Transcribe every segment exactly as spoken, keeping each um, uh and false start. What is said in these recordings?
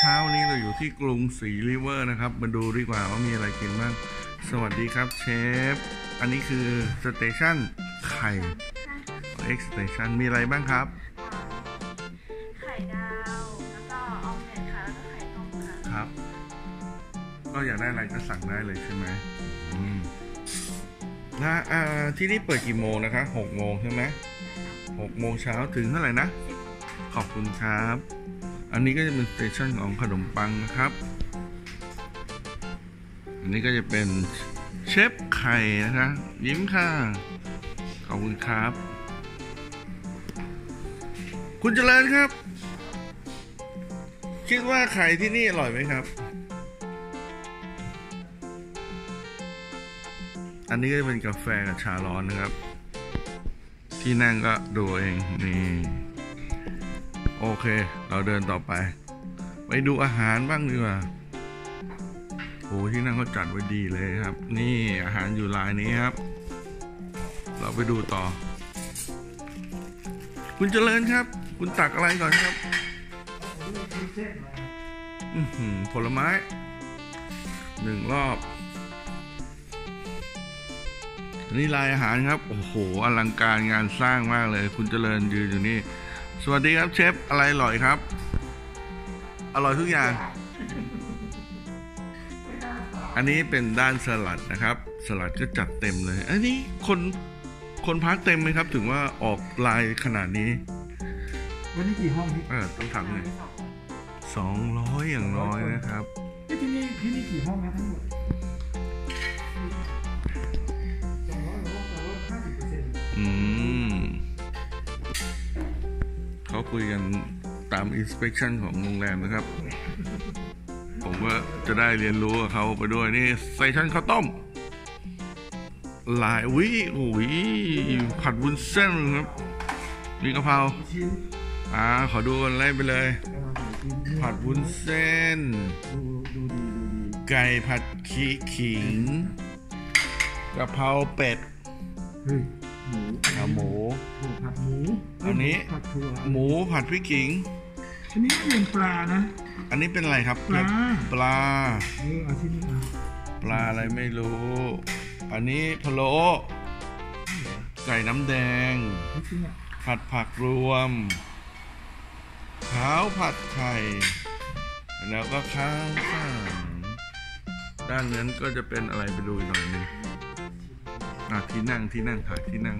ช้านี้เราอยู่ที่กรุงศรีริเวอร์นะครับมาดูดีกว่าว่ามีอะไรกินบ้างสวัสดีครับเชฟอันนี้คือสเตชันไข่เอ็กสเตชันมีอะไรบ้างครับไข่ดาวแล้วก็ออมเล็ตค่ะแล้วก็ไข่ต้มค่ะครับก็อยากได้อะไรก็สั่งได้เลยใช่ไหมอืมนะอ่าที่นี่เปิดกี่โมงนะคะหกโมงใช่ไหมหกโมงเช้าถึงเท่าไหร่นะขอบคุณครับอันนี้ก็จะเป็นสเตชันของขนมปังนะครับอันนี้ก็จะเป็นเชฟไข่นะคะยิ้มค่ะขอบคุณครับคุณเจริญครับคิดว่าไข่ที่นี่อร่อยไหมครับอันนี้ก็จะเป็นกาแฟกับชาร้อนนะครับที่นั่งก็ดูเองนี่โอเคเราเดินต่อไปไปดูอาหารบ้างดีกว่าโอ้ที่นั่งเขาจัดไว้ดีเลยครับนี่อาหารอยู่ลายนี้ครับเราไปดูต่อคุณเจริญครับคุณตักอะไรก่อนครับอือหือผลไม้หนึ่งรอบนี่ลายอาหารครับโอ้โหอลังการงานสร้างมากเลยคุณเจริญยืนอยู่นี่สวัสดีครับเชฟอะไรอร่อยครับอร่อยทุกอย่างอันนี้เป็นด้านสลัดนะครับสลัดก็จัดเต็มเลยอันนี้คนคนพักเต็มไหมครับถึงว่าออกลายขนาดนี้วันนี้กี่ห้องพี่เออต้องถามเลยสองร้อยอย่างน้อยนะครับที่นี่ที่นี่กี่ห้องนะทั้งหมดสองร้อยห้องแปลว่าห้าสิบเปอร์เซ็นต์อืมเขาคุยกันตาม inspection ของโรงแรมนะครับผมก็จะได้เรียนรู้กับเขาไปด้วยนี่ใส่ชั้นข้าวต้มหลายวิโอ้ยผัดวุ้นเส้นครับมีกะเพราอ่าขอดูกันไล่ไปเลยผัดวุ้นเส้นไก่ผัดขี้ขิงกะเพราเป็ดหมูเอาหมูผัดหมูอันนี้หมูผัดพริกขิงอันนี้เป็นปลานะอันนี้เป็นอะไรครับปลาปลาเออเอาที่นี่มาปลาอะไรไม่รู้อันนี้พะโล้ไก่น้ำแดงผัดผักรวมข้าวผัดไข่แล้วก็ข้าวฟ่างด้านนั้นก็จะเป็นอะไรไปดูหน่อยนึงที่นั่งที่นั่งถ่ายที่นั่ง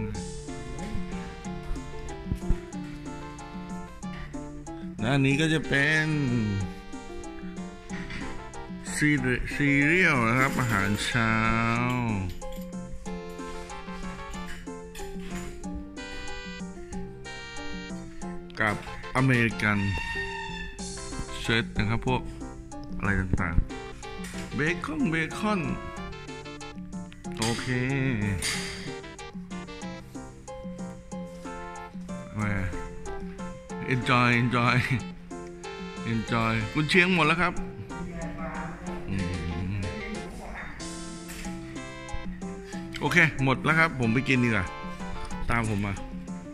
และอันนี้ก็จะเป็นซีเรียลนะครับอาหารเช้ากับอเมริกันเซตนะครับพวกอะไรต่างๆเบคอนเบคอนโอเคมา enjoy enjoy enjoy คุณเชียงหมดแล้วครับโอเคหมดแล้วครับผมไปกินดีกว่าตามผมมา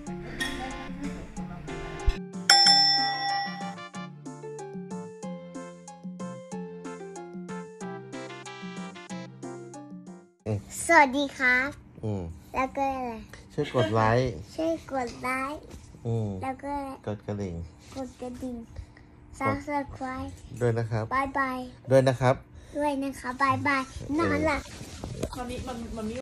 สวัสดีครับอืมแล้วก็อะไรช่วยกดไลค์ช่วยกดไลค์อืมแล้วก็กดกระดิ่งกดกระดิ่ง Subscribe ด้วยนะครับบายบายด้วยนะครับด้วยนะครับบายบายนอนละตอนนี้มันมัน